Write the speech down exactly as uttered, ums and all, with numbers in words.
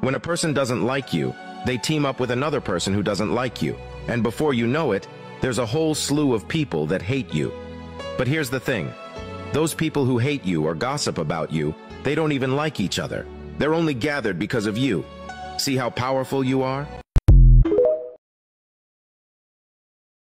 When a person doesn't like you, they team up with another person who doesn't like you, and before you know it, there's a whole slew of people that hate you. But here's the thing. Those people who hate you or gossip about you, they don't even like each other. They're only gathered because of you. See how powerful you are?